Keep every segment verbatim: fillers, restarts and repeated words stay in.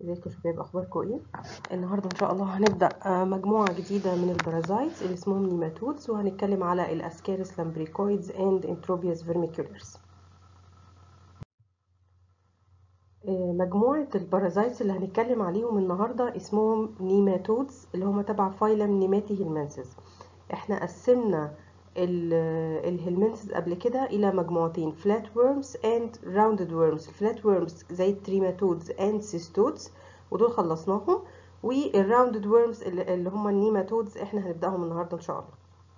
ازيكم يا شباب، اخباركم ايه؟ النهارده ان شاء الله هنبدا مجموعه جديده من البارازايتس اللي اسمهم نيماتودز، وهنتكلم على الاسكاريس لامبريكويدز اند انتروبياس فيرميكولرز. مجموعه البارازايتس اللي هنتكلم عليهم النهارده اسمهم نيماتودز، اللي هم تبع فايلم نيماتي هيلمنسز. احنا قسمنا الهيلمنسز قبل كده الى مجموعتين، فلات وورمز اند راوندد وورمز. الفلات وورمز زي التريماتودز اند سيستودز ودول خلصناهم، والراوندد وورمز اللي هم النيماتودز احنا هنبداهم النهارده ان شاء الله.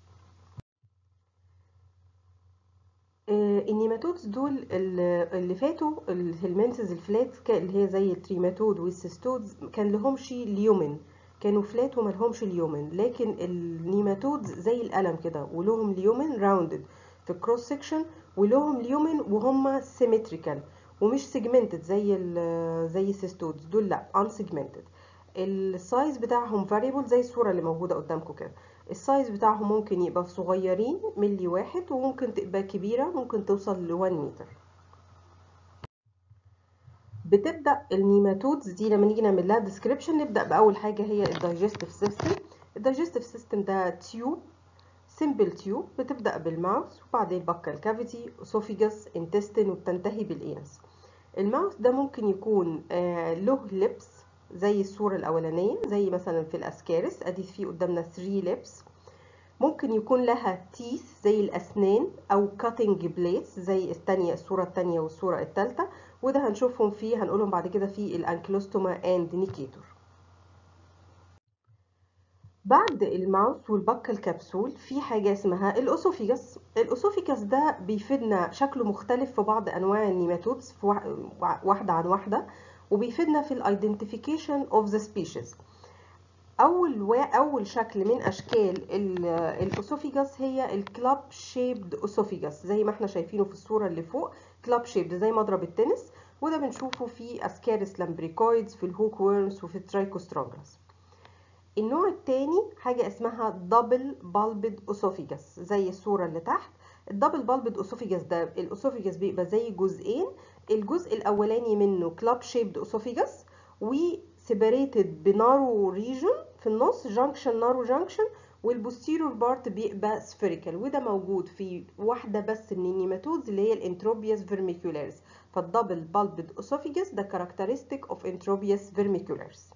النيماتودز دول اللي فاتوا الهيلمنسز الفلات اللي هي زي التريماتود والسيستودز كان لهمش اليومن، كانوا فلات وما لهمش اليومن. لكن النيماتودز زي القلم كده ولهم اليومن راوندد في الكروس سكشن، ولهم اليومن وهم سيمتريكال ومش سيجمنتد زي ال زي السيستودز دول، لا ان سيجمنتد. السايز بتاعهم فاريبل زي الصوره اللي موجوده قدامكم كده. السايز بتاعهم ممكن يبقى صغيرين ملي واحد، وممكن تبقى كبيرة ممكن توصل لوان متر. بتبدأ النيماتودز دي لما نيجي نعمل لها ديسكريبشن نبدأ بأول حاجة هي الدايجستيف سيستم. الدايجستيف سيستم ده تيوب، سيمبل تيوب، بتبدأ بالماوث وبعدين بكال كافيتي، اسوفيجاس، انتستين، وبتنتهي بالانس. الماوث ده ممكن يكون آه له لبس زي الصورة الأولانية، زي مثلا في الأسكارس ادي فيه قدامنا ثلاثة لبس. ممكن يكون لها تيث زي الأسنان أو كاتنج بليس زي الثانية الصورة الثانية والصورة الثالثة، وده هنشوفهم فيه هنقولهم بعد كده في الأنكلوستوما أند نيكيتور. بعد الماوث والبق الكبسول في حاجة اسمها الأسوفيجاس. الأسوفيجاس ده بيفيدنا، شكله مختلف في بعض أنواع النيماتودز في واحدة عن واحدة، وبيفيدنا في الايدنتيفيكيشن اوف ذا سبيشيز. اول و... اول شكل من اشكال الاسوفيجاس هي الكلاب شيبد اسوفيجاس، زي ما احنا شايفينه في الصوره اللي فوق، كلاب شيبد زي مضرب التنس، وده بنشوفه في اسكاريس لامبريكويدز، في الهوك وورمز، وفي الترايكوسترونجلس. النوع الثاني حاجه اسمها دبل بالبد اسوفيجاس زي الصوره اللي تحت. الدبل بالبد اسوفيجاس ده الاسوفيجاس بيبقى زي جزئين، الجزء الاولاني منه كلاب شيبد اسوفيجاس و separated بنارو ريجن في النص، جانكشن نارو جانكشن، والبوستيرور بارت بيبقى سفيريكال، وده موجود في واحده بس من النيماتودز اللي هي الانتروبياس فيرميكولاريس. فالدبل بالبد اسوفيجاس ده كاركترستيك اوف انتروبياس فيرميكولاريس.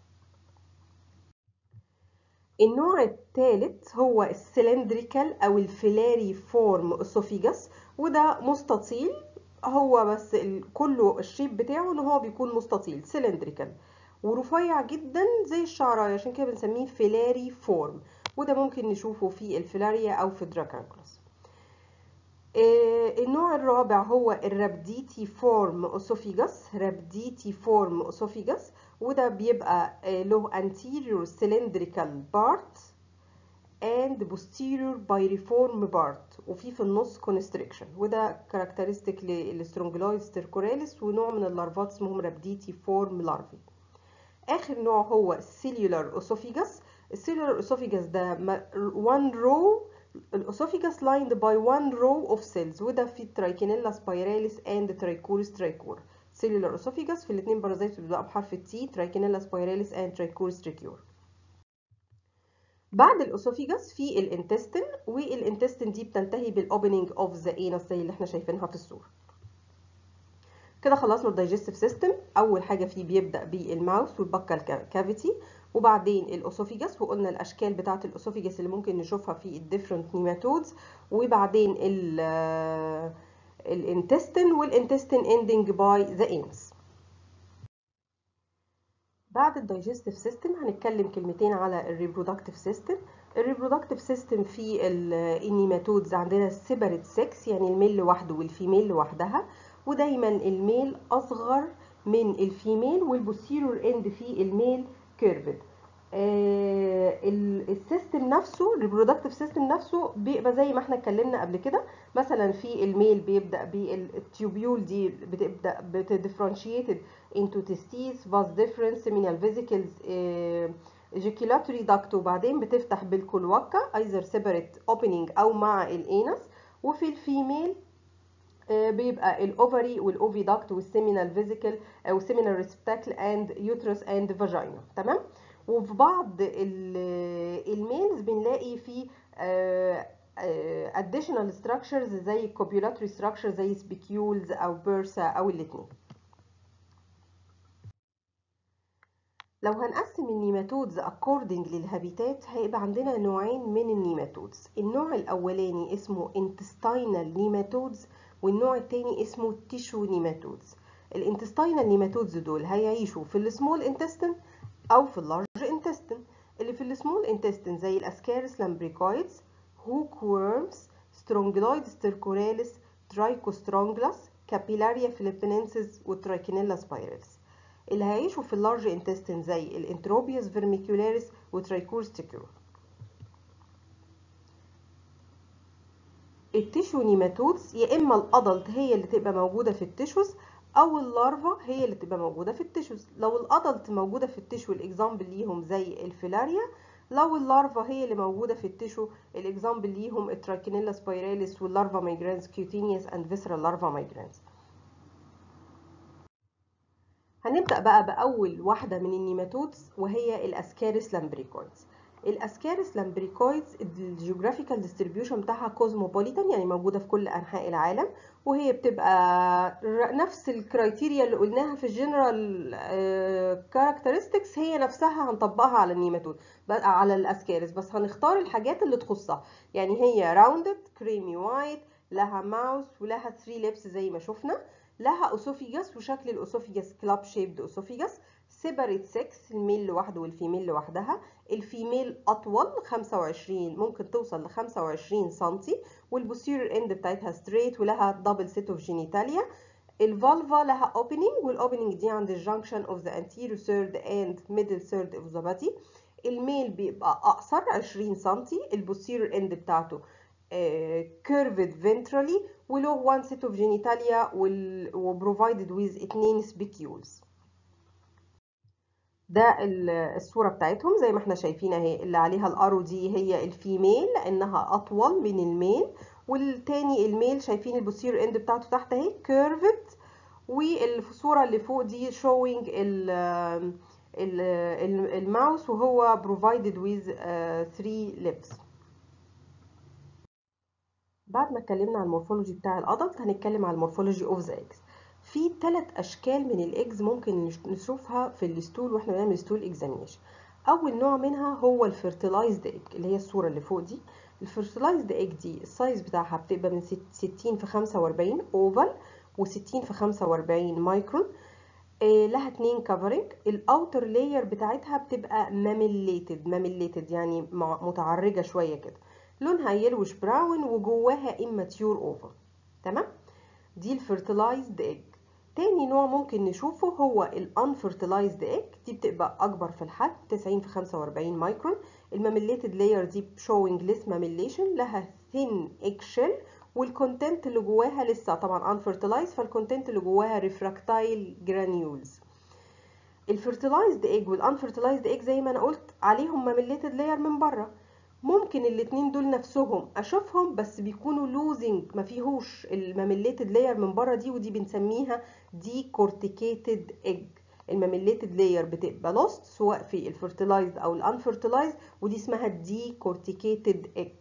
النوع الثالث هو السلندريكال او الفيلاري فورم اسوفيجاس، وده مستطيل، هو بس كله الشيب بتاعه ان هو بيكون مستطيل سلندريكال ورفيع جدا زي الشعرايه، عشان كده بنسميه فيلاري فورم، وده ممكن نشوفه في الفيلاريا او في الدراكانكلوس. النوع الرابع هو الرابديتي فورم اسوفيجاس، رابديتي فورم اسوفيجاس، وده بيبقى له anterior cylindrical part and posterior pyriform part، وفي في النص constriction، وده كاركترستيك للسترونجلايد ستيركوراليس، ونوع من اللارفات اسمهم رابديتي فورم لارفي. اخر نوع هو السيلولار اسوفيجاس. السيلولار اسوفيجاس ده one row الاسوفيجاس lined by one row of cells، وده في ترايكينيلا سبايراليس اند ترايكورس ترايكور. سيلولار اسوفيجاس في الاثنين بارازيت بيبدأوا بحرف التي، ترايكينيلا سبايراليس اند ترايكورس ترايكور. بعد الاسوفيجاس في الانتستين، والانتستين دي بتنتهي بالاوبننج اوف ذا انس زي اللي احنا شايفينها في الصوره. كده خلصنا الدايجستيف سيستم. اول حاجه فيه بيبدا بالماوث والبكال كافيتي، وبعدين الاسوفيجاس، وقلنا الاشكال بتاعه الاسوفيجاس اللي ممكن نشوفها في الديفرنت نيماتودز، وبعدين الانتستين، والانتستين اندنج باي ذا انس. بعد الدايجستيف سيستم هنتكلم كلمتين على الريبرودكتيف سيستم. الريبرودكتيف سيستم في النيماتودز عندنا سيبريت سكس، يعني الميل لوحده والفيميل لوحدها، ودايما الميل اصغر من الفيميل، والبوستيرور اند في الميل كيرفد. آه السيستم نفسه الريبرودكتيف سيستم نفسه بيبقى زي ما احنا اتكلمنا قبل كده. مثلا في الميل بيبدا بالتيوبيول دي بتبدا بتديفرنشيتد into testes vas deferens seminal vesicles ejaculatory duct، وبعدين بتفتح بالكلوكة either separate opening او مع الانس. وفي الفيميل بيبقى الاوفري والاوفيداكت والسيمينال فيزيكل او سيمينال ريسبتاكل اند يوترس اند فاجينا. تمام. وفي بعض الميلز بنلاقي في additional structures زي copulatory structure زي spicules او bursa او الاثنين. لو هنقسم النيماتودز according للهابيتات هيبقى عندنا نوعين من النيماتودز. النوع الاولاني اسمه intestinal nematodes والنوع الثاني اسمه tissue nematodes. الانتستينال نيماتودز دول هيعيشوا في السمول انتستين او في اللارج انتستين. اللي في السمول انتستين زي الاسكارس لامبريكويدز، هوك وورمز، سترونجلويد ستيركوراليس، ترايكوسترونجلاس، كابيلاريا فيليبينينسيس وترايكينيلا سبايرالز. اللي هيعيشوا في اللارج انتستين زي الانتروبيوس فيرميكولاريس وترايكورس تيكيو. التيشو نيماتودز يا اما الادلت هي اللي تبقى موجوده في التيشوز او اللارفا هي اللي تبقى موجوده في التيشوز. لو الادلت موجوده في التيشو الاكزامبل ليهم زي الفيلاريا، لو اللارفا هي اللي موجوده في التيشو الاكزامبل ليهم الترايكينيلا سبايراليس واللارفا مايجرانز كيوتينيوس اند فيسرال لارفا مايجرانز. هنبدأ بقى بأول واحدة من النيماتودز وهي الأسكارس لامبريكويدز. الأسكارس لامبريكويدز الجيوغرافيكال ديستريبيوشن بتاعها كوزموبوليتان، يعني موجودة في كل أنحاء العالم، وهي بتبقى نفس الكرايتيريا اللي قلناها في الجنرال كاركترستكس هي نفسها هنطبقها على النيماتود على الأسكارس، بس هنختار الحاجات اللي تخصها. يعني هي راوندد كريمي وايت، لها ماوس ولها ثري ليبس زي ما شفنا، لها اسوفيجاس وشكل الاسوفيجاس كلاب شيبد اسوفيجاس، سيبريت سكس الميل لوحده والفيميل لوحدها. الفيميل اطول خمسة وعشرين ممكن توصل ل خمسة وعشرين سنتي، والبوستيريور اند بتاعتها ستريت ولها دبل سيت اوف جينيتاليا. الفالفا لها اوبننج والاوبننج دي عند الجنكشن اوف ذا anterior third and middle third of the body. الميل بيبقى اقصر عشرين سنتي، البوستيريور اند بتاعته كيرفد فنترالي وله وان سيت اوف جينيتاليا وبروفايدد ويز اتنين سبيكيولز. ده الصوره بتاعتهم زي ما احنا شايفين اهي، اللي عليها الارو دي هي الفيميل لانها اطول من الميل، والتاني الميل شايفين البوستيريور اند بتاعته تحت اهي كيرفد، والصوره اللي فوق دي شوينج الماوس وهو بروفايدد ويز ثري ليبس. بعد ما اتكلمنا عن المورفولوجي بتاع الادلت هنتكلم عن المورفولوجي اوف ذا ايجز. في ثلاث اشكال من الايجز ممكن نشوفها في الستول واحنا بنعمل ستول اكزامينيشن. اول نوع منها هو الفيرتلايزد ايج اللي هي الصوره اللي فوق دي. الفيرتلايزد ايج دي السايز بتاعها بتبقى من ستين في خمسة وأربعين اوفال و60 في خمسة وأربعين مايكرون. آه لها اتنين كفرنج. الاوتر لاير بتاعتها بتبقى ماميليتد ماميليتد يعني متعرجه شويه كده، لونها يلوش براون وجواها اماتيور اوفر. تمام. دي الفيرتلايزد ايج. تاني نوع ممكن نشوفه هو الانفيرتلايزد ايج، دي بتبقى اكبر في الحجم تسعين في خمسة وأربعين مايكرون. الماميليتد لاير دي شوينج ليس ماميليشن، لها ثين ايج شيل والكونتنت اللي جواها لسه طبعا انفيرتلايز، فالكونتنت اللي جواها ريفراكتايل جرانيولز. الفيرتلايزد ايج والانفيرتلايزد ايج زي ما انا قلت عليهم ماميليتد لاير من بره. ممكن الاتنين دول نفسهم اشوفهم بس بيكونوا لوزنج ما فيهوش الماميليتد لاير من بره دي، ودي بنسميها دي كورتيكيتد ايج. الماميليتد لاير بتبقى لوست سواء في الفيرتلايزد او الانفيرتلايزد، ودي اسمها دي كورتيكيتد ايج.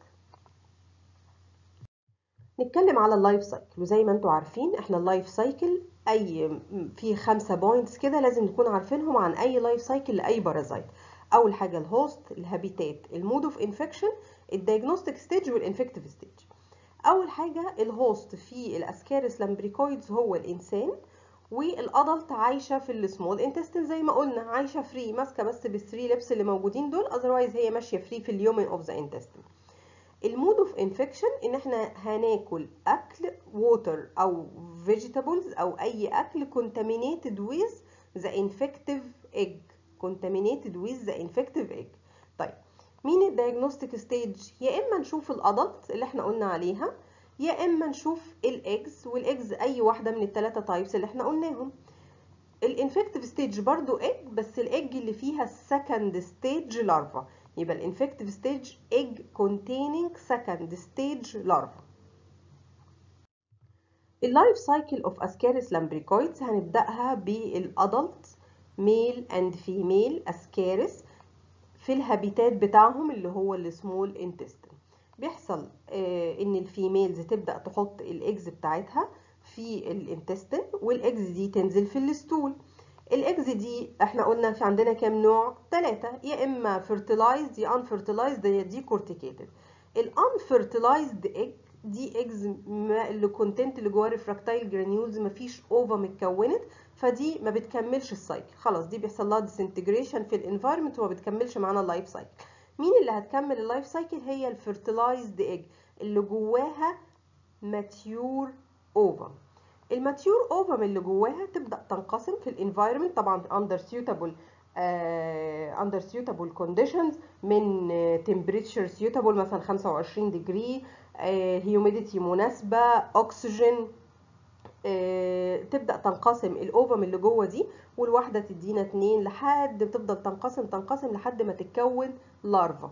نتكلم على اللايف سايكل، وزي ما انتم عارفين احنا اللايف سايكل اي في خمسة بوينتس كده لازم نكون عارفينهم عن اي لايف سايكل لاي بارازايت. اول حاجه الهوست، الهابيتات، المود اوف انفكشن، الدايجنوستيك ستيج والانفكتيف ستيج. اول حاجه الهوست في الاسكارس لامبريكويدز هو الانسان، والادلت عايشه في السمول انتستين زي ما قلنا، عايشه فري ماسكه بس بالثري ليبس اللي موجودين دول، اذروايز هي ماشيه فري في اليومن اوف ذا انتستين. المود اوف انفكشن ان احنا هناكل اكل ووتر او فيجيتابلز او اي اكل contaminated with the infective egg contaminated with the infective egg. طيب مين الدايجنوستيك ستيج؟ يا اما نشوف الادلت اللي احنا قلنا عليها، يا اما نشوف الايجز، والايجز اي واحده من الثلاثه تايبس اللي احنا قلناهم. الانفكتيف ستيج برضو ايج، بس الايج اللي فيها السكند ستيج لارفا، يبقى الانفكتيف ستيج egg containing second stage larva. اللايف سايكل اوف اسكاريس لامبريكويدز هنبداها بالادلت ميل اند فيميل اسكاريس في الهابيتات بتاعهم اللي هو السمول انتستين. بيحصل آه ان الفيميلز تبدا تحط الايجز بتاعتها في الانتستين، والايجز دي تنزل في الستول. الايجز دي احنا قلنا في عندنا كام نوع؟ ثلاثة، يا اما fertilized يا unfertilized يا دي corticated. الانفيرتلايزد ايج دي ايجز اللي كونتنت اللي جواه ريفراكتايل جرانيولز، مفيش اوفا متكونت، فدي ما بتكملش السايكل، خلاص دي بيحصل لها ديسنتجريشن في الانفايرمنت وما بتكملش معانا اللايف سايكل. مين اللي هتكمل اللايف سايكل؟ هي الفيرتلايزد ايج اللي جواها ماتيور اوفا. الماتيور اوفم اللي جواها تبدا تنقسم في الانفايرمنت طبعا under suitable uh, under suitable conditions، من uh, temperature suitable مثلا خمسة وعشرين ديجري، uh, humidity مناسبه، اكسجين، uh, تبدا تنقسم الاوفم اللي جوه دي، والواحده تدينا اتنين لحد بتفضل تنقسم تنقسم لحد ما تتكون لارفا.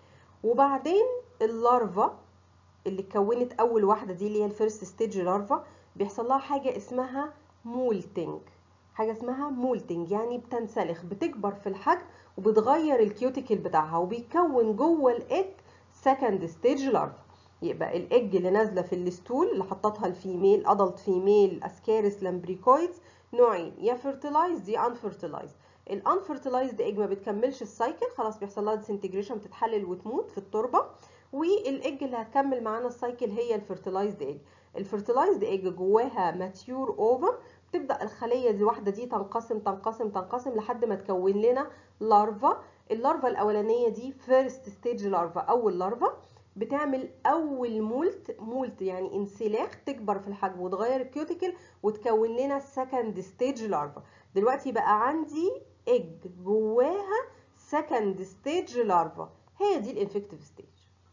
وبعدين اللارفا اللي اتكونت اول واحده دي اللي هي الفيرست ستيج لارفا بيحصل لها حاجه اسمها مولتنج. حاجه اسمها مولتنج يعني بتنسلخ، بتكبر في الحجم وبتغير الكيوتيكل بتاعها، وبيتكون جوه الايج سكند ستيج لارفا. يبقى الايج اللي نازله في الستول اللي حطتها الفيميل ادلت فيميل اسكاريس لامبريكويدز نوعين، يا فيرتلايزد يا انفيرتلايزد. الانفيرتلايزد ايج ما بتكملش السايكل، خلاص بيحصل لها ديسنتجريشن، بتتحلل وتموت في التربه. والايج اللي هتكمل معانا السايكل هي الفيرتلايزد ايج. الفيرتلايزد ايج جواها ماتيور اوفم، تبدا الخليه الواحده دي تنقسم تنقسم تنقسم لحد ما تكون لنا لارفا. اللارفا الاولانيه دي فيرست ستيج لارفا، اول لارفا بتعمل اول مولت، مولت يعني انسلاخ، تكبر في الحجم وتغير الكيوتيكل وتكون لنا السكند ستيج لارفا. دلوقتي بقى عندي ايج جواها سكند ستيج لارفا، هي دي الانفكتيف ستيج.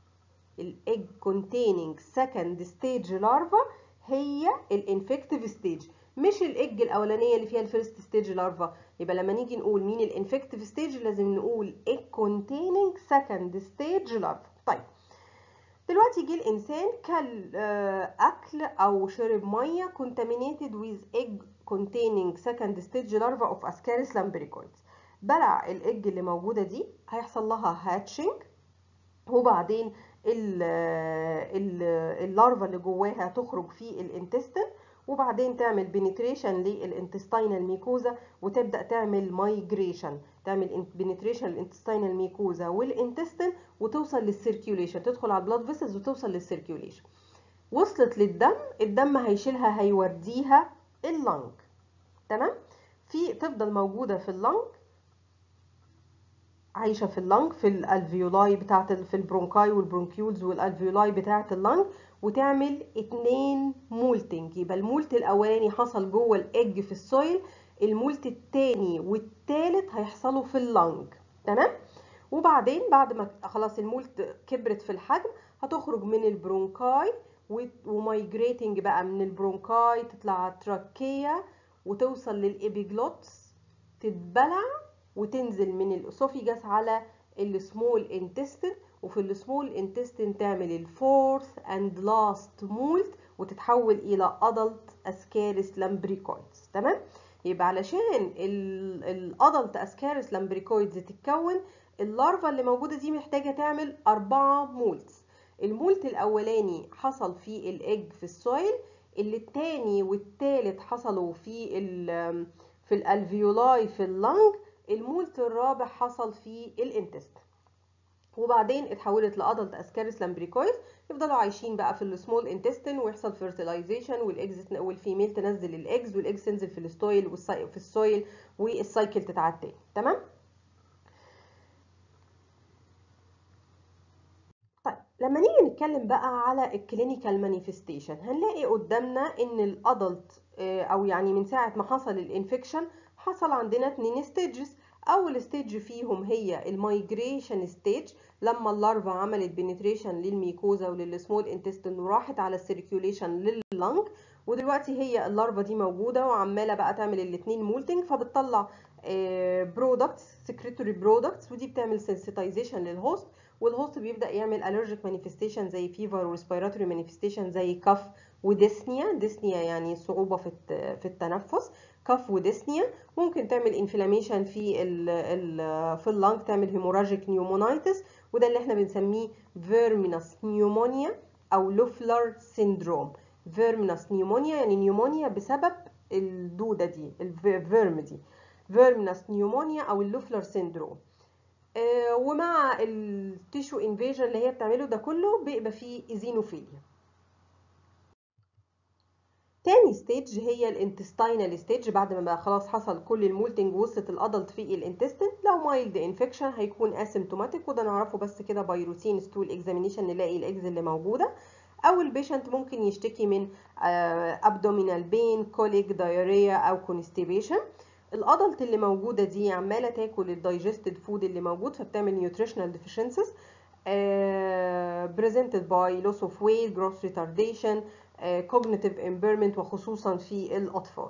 الايج containing second stage larva هي الانفكتيف ستيج، مش الايج الاولانيه اللي فيها الفيرست ستيج لارفا. يبقى لما نيجي نقول مين الانفكتيف ستيج لازم نقول ايج containing second stage larva. طيب دلوقتي جه الانسان كل اكل او شرب ميه contaminated with egg containing second stage larva of ascaris lumbricoides. بلع الايج اللي موجوده دي، هيحصل لها هاتشنج، وبعدين اللارفا اللي جواها تخرج في الانتستين، وبعدين تعمل بنتريشن للانتستينال ميكوزا وتبدا تعمل مايجريشن، تعمل بنتريشن للانتستينال ميكوزا والانتستين وتوصل للسيركيوليشن، تدخل على البلاد فيسلز وتوصل للسيركيوليشن. وصلت للدم، الدم هيشيلها هيوديها اللنج، تمام؟ في تفضل موجوده في اللنج، عايشه في اللنج في الالفيولاي بتاعه في البرونكاي والبرونكيولز والالفيولاي بتاعه اللنج، وتعمل اتنين مولتنج. يبقى المولت الاولاني حصل جوه الايج في السويل، المولت التاني والتالت هيحصلوا في اللنج، تمام؟ وبعدين بعد ما خلاص المولت كبرت في الحجم هتخرج من البرونكاي ومايجريتنج بقى من البرونكاي تطلع على التراكيه وتوصل للإبيجلوتس، تتبلع وتنزل من الاسوفيجاس على السمول انتستين، وفي السمول انتستين تعمل الفورث اند لاست مولت وتتحول الى ادلت اسكاريس لامبريكويدز، تمام؟ يبقى علشان الادلت اسكاريس لامبريكويدز تتكون، اللارفا اللي موجوده دي محتاجه تعمل اربعه مولتس. المولت الاولاني حصل في الايج في السويل، اللي التاني والتالت حصلوا في ال في الالفيولاي في اللنج، المولت الرابع حصل في الانتست، وبعدين اتحولت لادلت اسكاريس لامبريكويز. يفضلوا عايشين بقى في السمول انتستين ويحصل فيرتلايزيشن، والايجز والفيميل تنزل الايجز والايجز تنزل في الستويل وفي السويل والسايكل تتعاد تاني، تمام؟ طيب لما نيجي نتكلم بقى على الكلينيكال مانيفستيشن، هنلاقي قدامنا ان الادلت او يعني من ساعه ما حصل الانفكشن حصل عندنا اتنين ستيجز. اول ستيج فيهم هي المايجريشن ستيج، لما اللارفا عملت بنتريشن للميكوزا وللسمول انتستين وراحت على السيركيوليشن لللنج، ودلوقتي هي اللارفا دي موجوده وعماله بقى تعمل الاثنين مولتنج، فبتطلع برودكتس سكريتوري برودكتس، ودي بتعمل سنسيتايزيشن للهوست، والهوست بيبدا يعمل allergic manifestation زي fever وريسبيراتوري manifestation زي كف وديسنيا، ديسنيا يعني صعوبة في في التنفس، كف وديسنيا. ممكن تعمل انفلاميشن في ال ال في اللنج، تعمل هيموراجيك نيومونايتس، وده اللي احنا بنسميه فيرمينس نيومونيا او لوفلر سيندروم. فيرمينس نيومونيا يعني نيومونيا بسبب الدودة دي، الفيرم دي، فيرمينس نيومونيا او اللوفلر سيندروم. آه ومع التيشو انفيجن اللي هي بتعمله ده كله بيبقى فيه ايزينوفيليا. تاني ستيج هي الانتستينال ستيج، بعد ما بقى خلاص حصل كل المولتنج وصلت الادلت في الانتستين. لو مايلد انفكشن هيكون اسيمتوماتيك، وده نعرفه بس كده باي روتين ستول اكزامينيشن نلاقي الاجز اللي موجوده. او البيشنت ممكن يشتكي من ابدومينال بين، كوليك، دايريا او كونستيبيشن. الادلت اللي موجوده دي عماله تاكل الدايجستد فود اللي موجود، فبتعمل نيوتريشنال ديفيشنسيز presented by loss of weight, growth retardation, cognitive impairment، وخصوصا في الأطفال.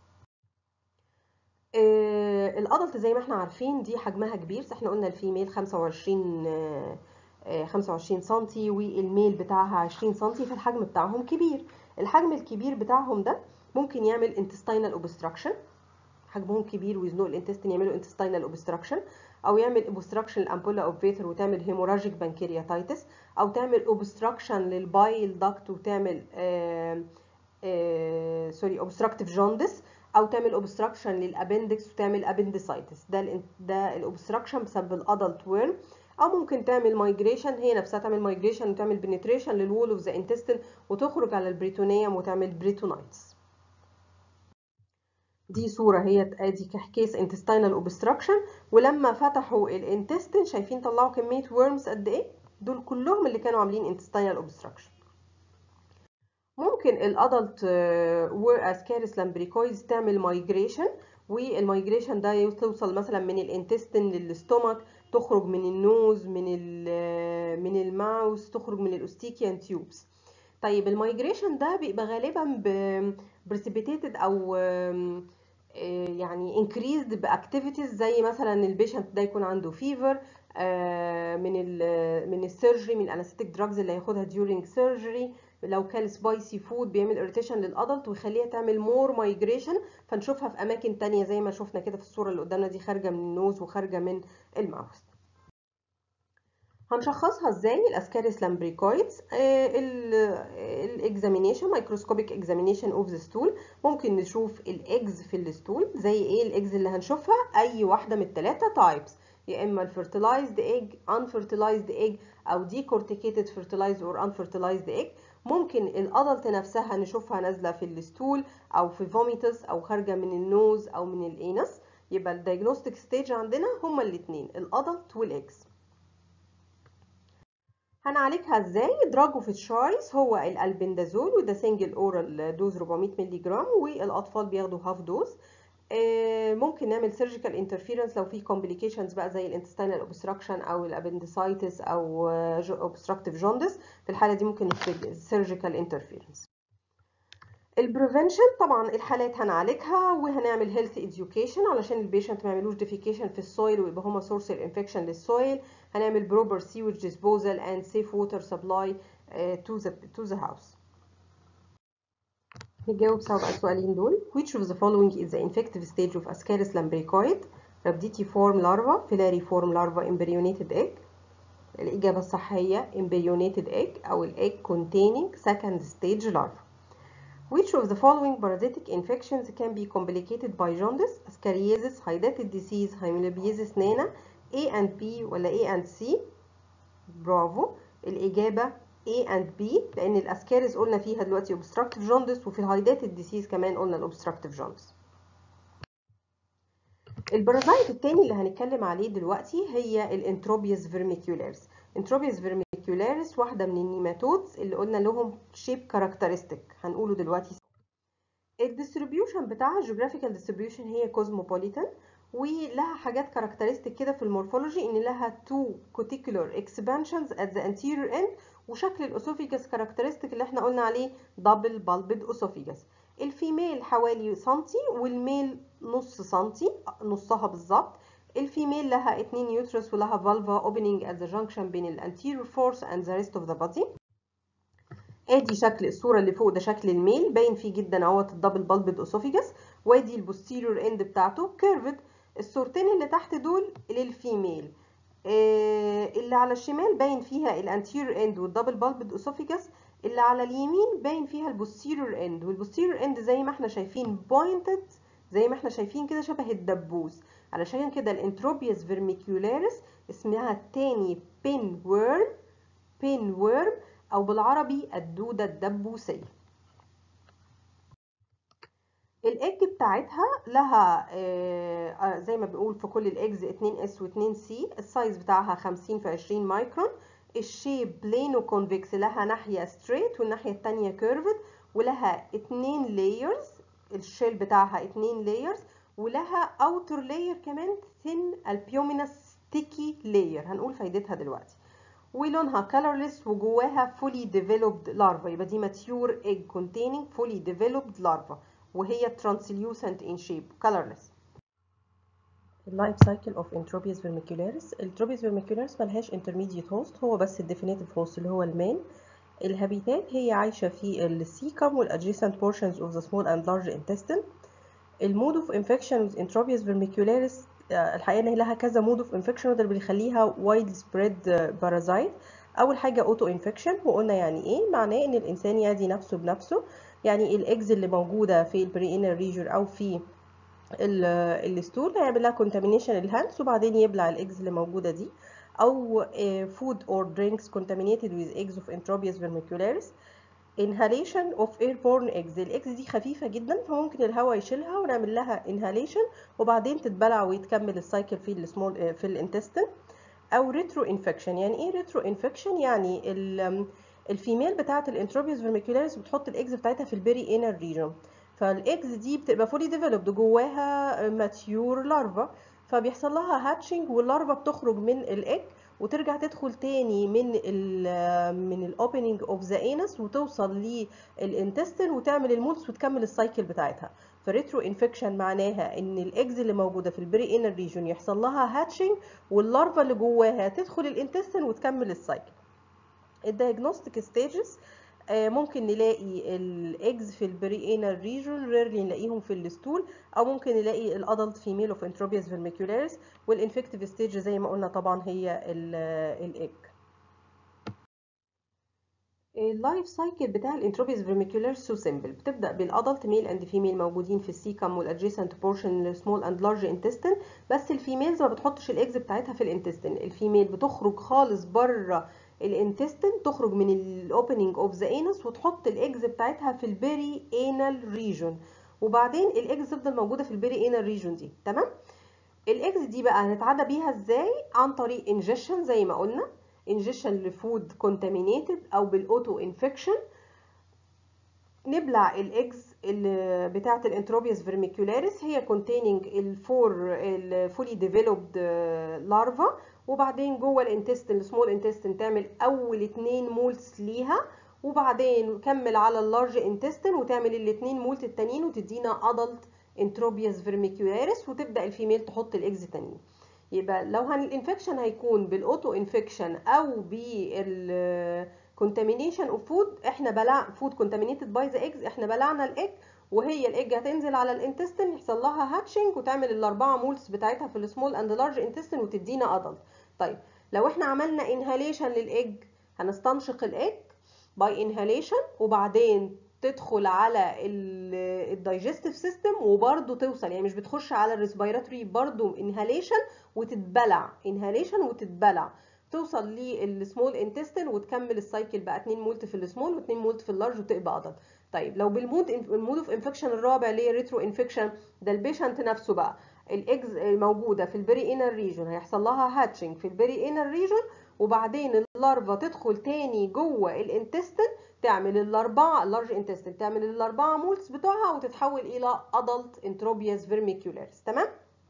الأدلت زي ما احنا عارفين دي حجمها كبير، احنا قلنا الفيميل خمسة وعشرين خمسة وعشرين سنتي والميل بتاعها عشرين سنتي، فالحجم بتاعهم كبير. الحجم الكبير بتاعهم ده ممكن يعمل intestinal obstruction، حجمهم كبير ويزنقوا الانتستين يعملوا intestinal obstruction، او يعمل obstruction الامبولا اوبفيتر وتعمل هيموراجيك بانكرياتايتس، او تعمل obstruction للبايل داكت وتعمل آه آه سوري obstructive jaundice، او تعمل obstruction للابندكس وتعمل appendicitis. ده ال ده الاوبستراكشن بسبب الادلت ورم. او ممكن تعمل مايجريشن، هي نفسها تعمل مايجريشن وتعمل بنتريشن للوول اوف ذا انتستين وتخرج على البريتونيوم وتعمل بريتونايتس. دي صورة هي ادي كيس intestinal obstruction، ولما فتحوا الانتستين شايفين طلعوا كمية worms قد ايه؟ دول كلهم اللي كانوا عاملين intestinal obstruction. ممكن الادلت واسكاريس لامبريكويدز تعمل مايجريشن، والمايجريشن ده توصل مثلا من الانتستين للستومك، تخرج من النوز، من من الماوس، تخرج من الاوستيكيان تيوبس. طيب المايجريشن ده بيبقى غالبا بريسيبيتيتد او يعني increased باكتيفيتيز، زي مثلا البيشنت ده يكون عنده فيفر من ال من السيرجري، من الانستيك دراجز اللي هياخدها during surgery. لو كان سبايسي فود بيعمل اريتيشن للادلت ويخليها تعمل مور مايجريشن، فنشوفها في اماكن تانية زي ما شفنا كده في الصوره اللي قدامنا دي، خارجه من النوز وخارجه من الماوس. هنشخصها ازاي الاسكاريس لامبريكويدز؟ الاكزامينيشن، مايكروسكوبيك اكزامينيشن اوف ذا ستول. ممكن نشوف الايجز في الستول. زي ايه الايجز اللي هنشوفها؟ اي واحده من الثلاثه تايبس، يا اما الفيرتلايزد ايج، unfertilized ايج، او decorticated fertilized or unfertilized ايج. ممكن الادلت نفسها نشوفها نازله في الستول او في فوميتس او خارجه من النوز او من الانس. يبقى الدايجنوستيك ستيج عندنا هما الاثنين، الادلت والايجز. هنعالجها ازاي؟ دراج اوف تشويس هو الالبندازول، وده سنجل اورال دوز أربعمية مللي جرام، والاطفال بياخدوا هاف دوز. ممكن نعمل سيرجيكال انترفيرنس لو في كومبليكيشنز بقى زي الانتستينال اوبستراكشن او الابندسايتس او اوبستراكتيف جوندس، في الحاله دي ممكن سيرجيكال انترفيرنس. البريفنشن طبعا الحالات هنعالجها وهنعمل هيلث اديوكيشن علشان البيشنت ما يعملوش ديفيكيشن في السويل ويبقى هما سورس الانفكشن للسويل. هنعمل بروبر سيوج ديسبوزال اند سيف ووتر سبلاي تو ذا تو ذا هاوس. نجاوب سوا على السؤالين دول. which of the following is the infective stage of Ascaris lambricoid؟ rhabditiform larva، filariform larva، embryonated egg. الإجابة الصح هي embryonated egg أو ال egg containing second stage larva. Which of the following parasitic infections can be complicated by jaundice؟ Ascariasis، hydatid disease، Hemolibiosis nana، A and B ولا A and C؟ برافو، الإجابة A and B، لأن الأسكاريز قلنا فيها دلوقتي obstructive jaundice، وفي الهايداتد ديسيز كمان قلنا الobstructive jaundice. البارازايت التاني اللي هنتكلم عليه دلوقتي هي الانتروبيوس فيرميكيولاريس. انتروبيوس فيرميكيولاريس واحدة من النيماتودز اللي قلنا لهم شيب كاركترستيك، هنقوله دلوقتي. الديستريبيوشن بتاعها الجيوغرافيكال ديستريبيوشن هي كوزموبوليتان، ولها حاجات كاركترستيك كده في المورفولوجي ان لها تو كوتيكولار اكسبانشنز ات ذا انتيريور اند، وشكل الاسوفيجاس كاركترستيك اللي احنا قلنا عليه دبل بالبد اسوفيجاس. الفيميل حوالي سنتي والميل نص سنتي، نصها بالظبط. الفيميل لها اتنين يوترس ولها فالفا اوبننج ات ذا جانكشن بين الانتيريور فورس اند ذا ريست اوف ذا بادي. ادي شكل الصوره اللي فوق، ده شكل الميل باين فيه جدا اهوت الدبل بالبد اسوفيجاس، وادي البوستيريور اند بتاعته كيرفد. الصورتين اللي تحت دول للفيميل، اللي على الشمال باين فيها الانتيريور اند والدبل بالبد اسوفيجاس، اللي على اليمين باين فيها البوستيريور اند، والبوستيريور اند زي ما احنا شايفين بوينتد، زي ما احنا شايفين كده شبه الدبوس. علشان كده الانتروبيوس فيرميكولاريس اسمها التاني بين وورم، بين وورم او بالعربي الدودة الدبوسية. الايج بتاعتها لها آه زي ما بنقول في كل الايجز اتنين اس واتنين سي، السايز بتاعها خمسين في عشرين مايكرون، الشيب بلينو كونفكس، لها ناحية ستريت والناحية التانية كيرفد، ولها اتنين لايرز، الشيل بتاعها اتنين لايرز، ولها اوتر لاير كمان ثين البيومينس ستيكي لاير، هنقول فايدتها دلوقتي. ولونها colorless وجواها fully developed larva، يبقى دي mature egg containing fully developed larva، وهي translucent in shape colorless. اللايف سايكل اوف انتروبيوس فيرميكولاريس. الانتروبيوس فيرميكولاريس ملهاش intermediate host، هو بس الديفينيتيف هوست اللي هو المين. الهابيتات هي عايشه في السيكم والادجيسنت portions of the small and large intestine. المود اوف انفكشن with انتروبيوس فيرميكولاريس الحقيقه ان هي لها كذا مود اوف انفكشن، وده اللي بيخليها وايد سبريد بارازايت. اول حاجه اوتو انفكشن، وقلنا يعني ايه؟ معناه ان الانسان يعدي نفسه بنفسه، يعني الاكز اللي موجوده في البري انر ريجن او في الستول هيعمل لها كونتامينيشن الهاندز، وبعدين يبلع الاكز اللي موجوده دي. او food or drinks contaminated with eggs of entropius vermicularis. inhalation of airborne eggs، الاكس دي خفيفه جدا فممكن الهواء يشيلها ونعمل لها inhalation وبعدين تتبلع ويتكمل السايكل في السمول في الانتستين. او ريترو انفكشن. يعني ايه ريترو انفكشن؟ يعني الفيميل بتاعه الانتروبيوس فيرميكولاريس بتحط الاكس بتاعتها في البيري انر ريجن، فالاكس دي بتبقى فولي ديفلوبد، جواها ماتيور لارفا، فبيحصل لها هاتشنج واللارفا بتخرج من الايج وترجع تدخل تاني من ال من الاوبننج اوف ذا انس وتوصل للانتستين وتعمل المولس وتكمل السايكل بتاعتها. فريترو انفكشن معناها ان الاكز اللي موجوده في البري انر ريجون يحصل لها هاتشنج واللارفا اللي جواها تدخل الانتستين وتكمل السايكل. الدايجنوستيك ستيجز ممكن نلاقي الاكز في البري انر ريجون، ريرلي نلاقيهم في الستول، او ممكن نلاقي الادلت فيميل اوف انتروبيوس فيرميكولاريس. والانفكتيف ستيج زي ما قلنا طبعا هي الايج. اللايف سايكل بتاع الانتروبيوس فيرميكولاريس سو سيمبل، بتبدا بالادلت ميل اند فيميل موجودين في السيكم والادجيسنت بورشن السمول اند لارج انتستين، بس الفيميلز ما بتحطش الاكز بتاعتها في الانتستين، الفيميل بتخرج خالص بره الانتستين، تخرج من الاوبننج اوف ذا انس وتحط الاكز بتاعتها في البيري انال ريجون، وبعدين الاكز تفضل موجوده في البيري انال ريجون دي. تمام. الاكز دي بقى هنتعدى بيها ازاي؟ عن طريق انجكشن زي ما قلنا، انجكشن لفود كونتامينيتد او بالاوتو انفكشن. نبلع الاكز اللي بتاعه الانتروبيوس فيرميكولاريس، هي containing الفور الفولي ديفلوبد لارفا، وبعدين جوه الانتستين السمول انتستين تعمل اول اتنين مولتس ليها، وبعدين كمل على اللارج انتستين وتعمل الاتنين مولت التانيين وتدينا ادلت انتروبيوس فيرميكولاريس، وتبدا الفيميل تحط الاكز تانيين. يبقى لو هن الانفكشن هيكون بالاوتو انفكشن او بال contamination of food، احنا بلع food contaminated by the eggs، احنا بلعنا الايج وهي الايج هتنزل على الانتستين يحصل لها هاتشنج وتعمل الاربعه مولس بتاعتها في السمول اند لارج انتستين وتدينا ادلت. طيب لو احنا عملنا inhalation للايج هنستنشق الايج by inhalation وبعدين تدخل على الدايجستيف سيستم وبرده توصل، يعني مش بتخش على الريسبيراتوري، برده انهاليشن وتتبلع، انهاليشن وتتبلع توصل للسمول انتستين وتكمل السايكل بقى اتنين مولت في السمول واتنين مولت في اللارج وتبقى ادلت. طيب لو بالمود المود اوف انفكشن الرابع اللي هي ريترو انفكشن، ده البيشنت نفسه بقى الاكز موجوده في البري انر ريجون هيحصل لها هاتشنج في البري انر ريجون، وبعدين اللارفا تدخل تاني جوه الانتستين تعمل الاربعه اللارج انتستين تعمل الاربعه مولتس بتوعها وتتحول الى ادلت انتروبيوس فيرميكولاريس. تمام.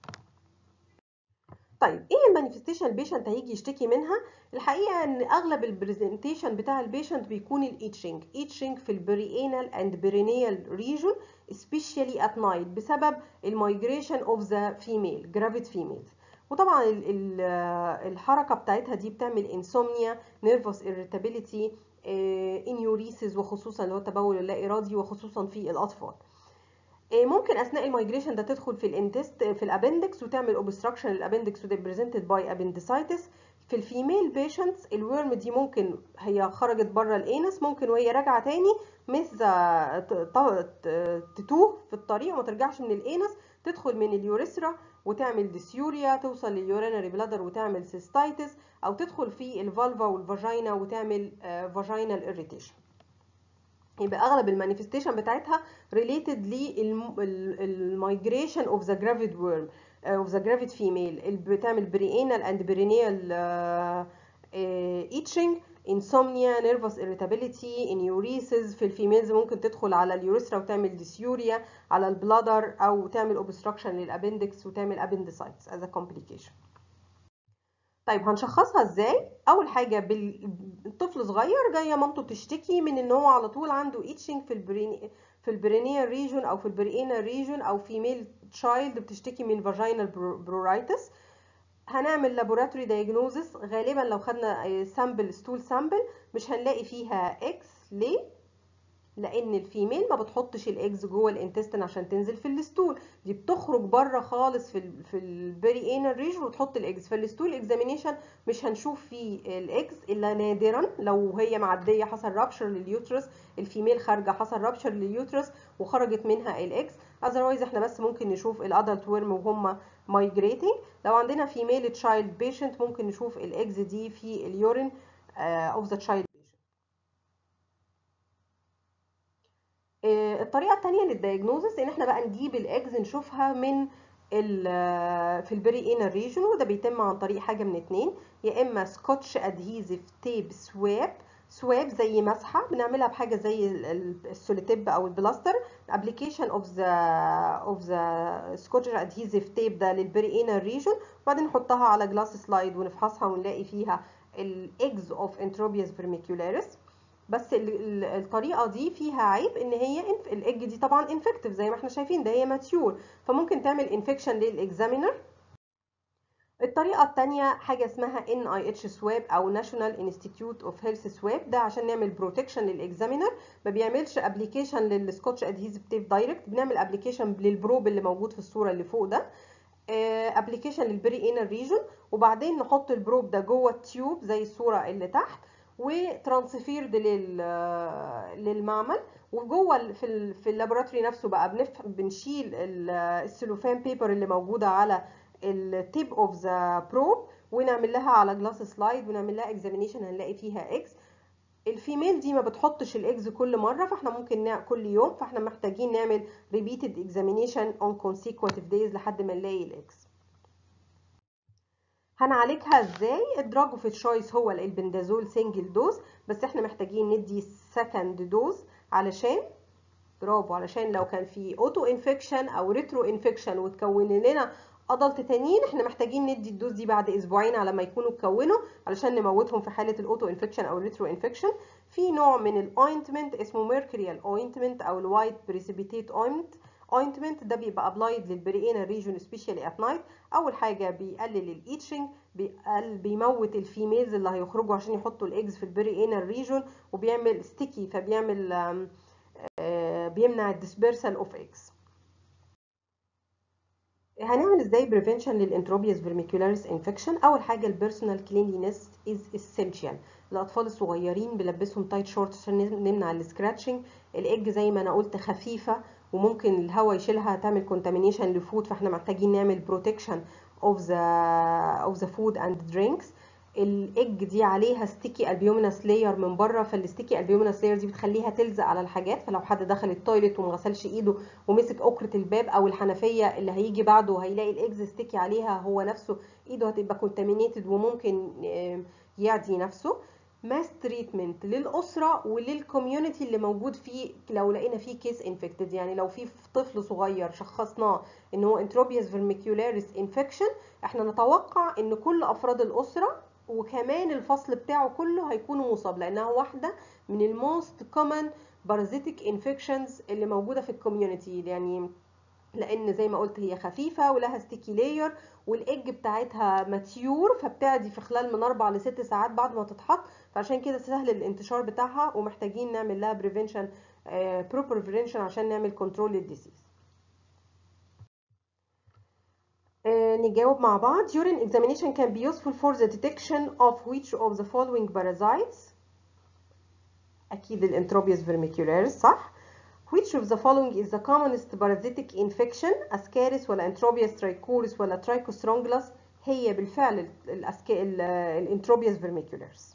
طيب ايه المانيفستيشن البيشنت هيجي يشتكي منها؟ الحقيقه ان اغلب البرزنتيشن بتاع البيشنت بيكون الايتشنج، ايتشنج في البريانال اند برينيال ريجون سبيشالي ات نايت بسبب المايجريشن اوف ذا فيميل جرافيد فيميلز، وطبعا ال ال الحركه بتاعتها دي بتعمل انسومنيا، نيرفوس irritability، انيوريسيس وخصوصا اللي هو التبول اللا ارادي وخصوصا في الاطفال. ممكن اثناء المايجريشن ده تدخل في الانتست في الابندكس وتعمل اوبستراكشن للابندكس وده بريزنتد باي ابندسايتس. في الفيميل بيشنتس الورم دي ممكن هي خرجت بره الانس، ممكن وهي راجعه تاني مثل تتوه في الطريق وما ترجعش من الانس، تدخل من اليوريثرا وتعمل ديسيوريا، توصل لليورينري بلادر وتعمل سيستايتس، او تدخل في الفالفا والفاجينا وتعمل فاجينال اريتيشن. يبقى اغلب المانيفستيشن بتاعتها ريليتد للمايجريشن اوف ذا جرافيد ورم اوف ذا جرافيد فيميل، اللي بتعمل برينال اند برينيال ايتشنج، انسومنيا، نيرفس اريتابيليتي، انيوريسيس. في الفيميلز ممكن تدخل على اليوريثرا وتعمل ديسيوريا، على البلادر، او تعمل اوبستراكشن للابندكس وتعمل ابندسايتس از ا كومبليكيشن. طيب هنشخصها ازاي؟ اول حاجه بالطفل صغير جايه مامته بتشتكي من ان هو على طول عنده ايتشنج في البرين في البرينيال ريجون او في البرينال ريجون، او فيميل تشايلد بتشتكي من فاجينال برورايتس. هنعمل لابوراتوري دايجنوزس، غالبا لو خدنا سامبل ستول سامبل مش هنلاقي فيها اكس. ليه؟ لان الفيميل ما بتحطش الاكس جوه الانتستين عشان تنزل في الستول، دي بتخرج بره خالص في ال في البري انال ريجن وتحط الاكس. فالستول اكزامينيشن مش هنشوف فيه الاكس الا نادرا لو هي معديه حصل رابشر لليوترس، الفيميل خارجه حصل رابشر لليوترس وخرجت منها الاكس. اذروايز احنا بس ممكن نشوف الادلت ورم وهم مايجريتنج. لو عندنا فيميل تشايلد بيشنت ممكن نشوف الاكس دي في اليورين اوف ذا تشايلد. الطريقه الثانيه للدايجنوزس ان احنا بقى نجيب الاجز نشوفها من في البري انال ريجن، وده بيتم عن طريق حاجه من اتنين، يا اما سكوتش ادهيزيف تيب سواب، سواب زي مسحه بنعملها بحاجه زي السوليتيب او البلاستر، ابلكيشن اوف ذا اوف ذا سكوتش ادهيزيف تيب ده للبري انال ريجن، وبعدين نحطها على جلاس سلايد ونفحصها ونلاقي فيها الاجز اوف انتروبيوس فيرميكولاريس. بس الطريقه دي فيها عيب ان هي الايج دي طبعا انفكتيف زي ما احنا شايفين، ده هي ماتيور فممكن تعمل انفكشن للاكزامينر. الطريقه الثانيه حاجه اسمها ان اي اتش سواب او ناشونال انستيتيوت اوف هيلث سواب، ده عشان نعمل بروتكشن للاكزامينر، ما بيعملش ابلكيشن للسكوتش ادهيزيف تيب دايركت، بنعمل ابلكيشن للبروب اللي موجود في الصوره اللي فوق ده، ابلكيشن للبري انال ريجن، وبعدين نحط البروب ده جوه التيوب زي الصوره اللي تحت وترانسفيرد لل للمعمل. وجوه في ال... في اللابوراتوري نفسه بقى بنف... بنشيل السلوفان بيبر اللي موجوده على التيب اوف ذا بروب ونعمل لها على جلاس سلايد ونعمل لها اكزامينيشن هنلاقي فيها اكس. الفيميل دي ما بتحطش الاكس كل مره فاحنا ممكن نع... كل يوم، فاحنا محتاجين نعمل repeated examination on consecutive days لحد ما نلاقي الاكس. هنعالجها ازاي؟ الدراج اوف تشويس هو البندازول سنجل دوز، بس احنا محتاجين ندي سكند دوز علشان برافو علشان لو كان في اوتو انفكشن او ريترو انفكشن وتكون لنا ادلت تانيين احنا محتاجين ندي الدوز دي بعد اسبوعين على ما يكونوا اتكونوا علشان نموتهم في حاله الاوتو انفكشن او الريترو انفكشن. في نوع من الاوينتمنت اسمه ميركوريال اوينتمنت او الوايت بريسيبيتيت اوينت اوينتمنت، ده بيبقى ابلايد للبريئنا ريجون سبيشالي ات نايت. اول حاجه بيقلل الايتشنج، بيموت الفيميلز اللي هيخرجوا عشان يحطوا الايجز في البريئنا ريجون، وبيعمل ستيكي فبيعمل بيمنع الديسبيرسال اوف ايجز. هنعمل ازاي بريفنشن للانتروبيوس فيرميكولاريس انفكشن؟ اول حاجه البيرسونال كلينلينس از اسينشال. الاطفال الصغيرين بلبسهم تايت شورت عشان نمنع السكراتشنج. الايج زي ما انا قلت خفيفه وممكن الهواء يشيلها تعمل كونتامينيشن لفود، فاحنا محتاجين نعمل بروتكشن اوف ذا اوف ذا فود اند درينكس. الايج دي عليها ستيكي البيومينس لاير من بره، فالستيكي البيومينس لاير دي بتخليها تلزق على الحاجات، فلو حد دخل التويليت وما غسلش ايده ومسك اكره الباب او الحنفيه اللي هيجي بعده هيلاقي الايجز ستيكي عليها، هو نفسه ايده هتبقى كونتامينيتد وممكن يعدي نفسه. ماس تريتمنت للاسره وللكوميونتي اللي موجود فيه لو لقينا فيه كيس انفكتد، يعني لو في طفل صغير شخصناه ان هو انتروبيوس فيرميكولاريس انفكشن، احنا نتوقع ان كل افراد الاسره وكمان الفصل بتاعه كله هيكونوا مصاب، لانها واحده من الموست كومن بارازيتيك انفكشنز اللي موجوده في الكوميونتي. يعني لان زي ما قلت هي خفيفه ولها ستيكي لاير، والايج بتاعتها ماتيور، فبتعدي في خلال من اربع لست ساعات بعد ما تتحط، فعشان كده سهل الانتشار بتاعها، ومحتاجين نعمل لها بريفنشن، بروبر بريفنشن عشان نعمل كنترول للديسيز. آه، نجاوب مع بعض. urine examination can be useful for the detection of which of the following parasites. أكيد الانتروبيوس vermicularis صح. which of the following is the commonest parasitic infection. ascaris ولا انتروبيوس trichoris ولا trichostrongylus؟ هي بالفعل الانتروبيوس vermicularis.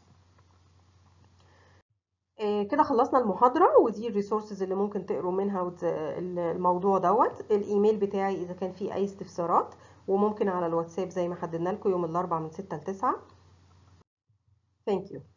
آه، كده خلصنا المحاضرة، ودي الريسورسز اللي ممكن تقروا منها وت- الموضوع دوت. الايميل بتاعي اذا كان فيه اي استفسارات، وممكن على الواتساب زي ما حددنا لكم يوم الاربعاء من ستة ل تسعة. Thank you.